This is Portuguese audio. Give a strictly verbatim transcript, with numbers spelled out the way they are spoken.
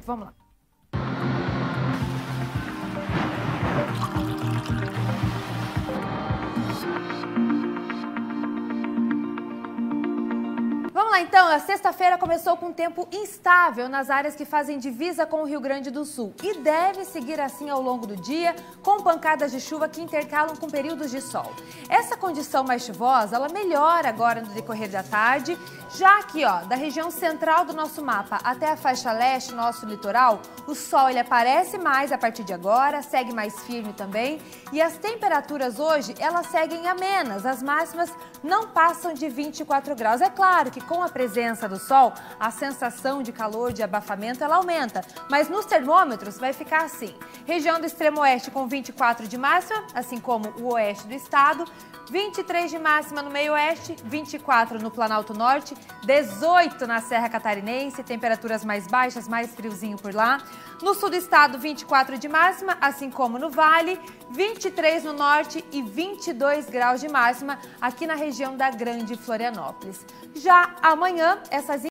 Vamos lá. Vamos lá então, a sexta-feira começou com um tempo instável nas áreas que fazem divisa com o Rio Grande do Sul e deve seguir assim ao longo do dia, com pancadas de chuva que intercalam com períodos de sol. Essa condição mais chuvosa, ela melhora agora no decorrer da tarde, já aqui ó, da região central do nosso mapa até a faixa leste, nosso litoral, o sol ele aparece mais a partir de agora, segue mais firme também e as temperaturas hoje, elas seguem amenas, as máximas não passam de vinte e quatro graus. É claro que com a presença do sol, a sensação de calor, de abafamento, ela aumenta. Mas nos termômetros vai ficar assim. Região do extremo oeste com vinte e quatro de máxima, assim como o oeste do estado. vinte e três de máxima no meio oeste, vinte e quatro no Planalto Norte, dezoito na Serra Catarinense, temperaturas mais baixas, mais friozinho por lá. No sul do estado, vinte e quatro de máxima, assim como no Vale, vinte e três no norte e vinte e dois graus de máxima aqui na região da Grande Florianópolis. Já amanhã, essas